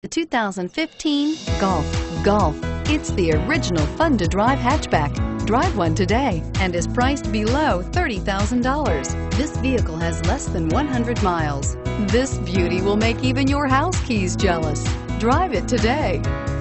The 2015 Golf. Golf. It's the original fun-to-drive hatchback. Drive one today and is priced below $30,000. This vehicle has less than 100 miles. This beauty will make even your house keys jealous. Drive it today.